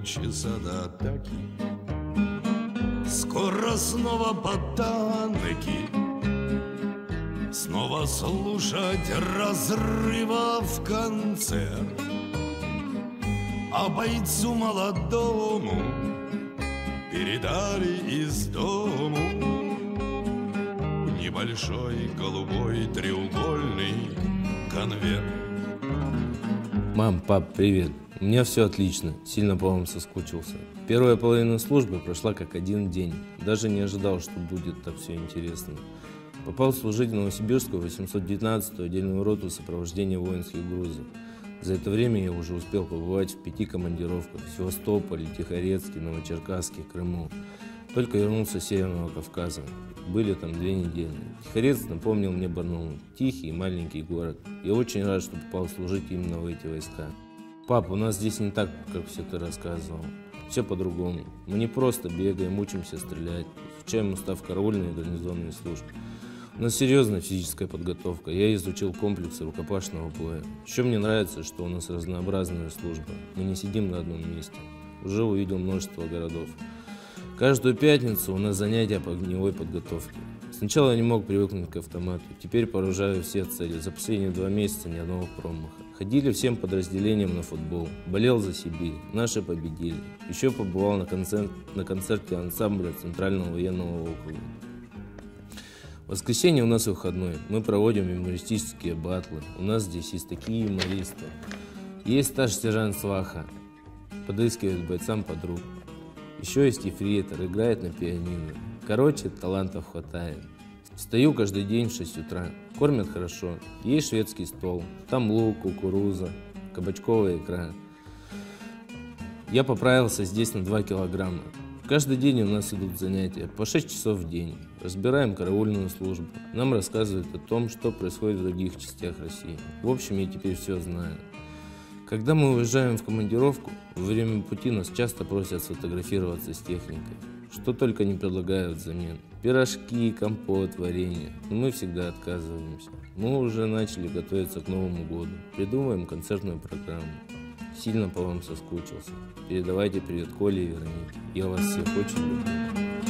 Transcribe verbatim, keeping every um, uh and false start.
полчаса до атаки. Скоро снова ботаники, снова слушать разрывов концерт. А бойцу молодому передали из дому небольшой голубой треугольный конверт. Мам, пап, привет. У меня все отлично, сильно по вам соскучился. Первая половина службы прошла как один день. Даже не ожидал, что будет так все интересно. Попал служить в Новосибирскую восемьсот девятнадцатую отдельную роту сопровождения воинских грузов. За это время я уже успел побывать в пяти командировках в Севастополе, Тихорецке, Новочеркасске, Крыму. Только вернулся с Северного Кавказа. Были там две недели. Тихорецк напомнил мне Барнаул. Тихий и маленький город. Я очень рад, что попал служить именно в эти войска. Пап, у нас здесь не так, как все ты рассказывал. Все по-другому. Мы не просто бегаем, учимся стрелять, изучаем устав караульной и гарнизонной службы. У нас серьезная физическая подготовка. Я изучил комплексы рукопашного боя. Еще мне нравится, что у нас разнообразная служба. Мы не сидим на одном месте. Уже увидел множество городов. Каждую пятницу у нас занятия по огневой подготовке. Сначала я не мог привыкнуть к автомату. Теперь поражаю все цели. За последние два месяца ни одного промаха. Ходили всем подразделениям на футбол. Болел за Сибирь. Наши победили. Еще побывал на, концерт, на концерте ансамбля Центрального военного округа. В воскресенье у нас выходной. Мы проводим юмористические батлы. У нас здесь есть такие юмористы. Есть старший сержант Сваха. Подыскивает бойцам подруг. Еще есть ефрейтор. Играет на пианино. Короче, талантов хватает. Встаю каждый день в шесть утра. Кормят хорошо. Есть шведский стол. Там лук, кукуруза, кабачковая икра. Я поправился здесь на два килограмма. Каждый день у нас идут занятия, по шесть часов в день. Разбираем караульную службу. Нам рассказывают о том, что происходит в других частях России. В общем, я теперь все знаю. Когда мы уезжаем в командировку, во время пути нас часто просят сфотографироваться с техникой. Что только не предлагают взамен. Пирожки, компот, варенье. Но мы всегда отказываемся. Мы уже начали готовиться к Новому году. Придумаем концертную программу. Сильно по вам соскучился. Передавайте привет Коле и Веронике. Я вас всех очень люблю.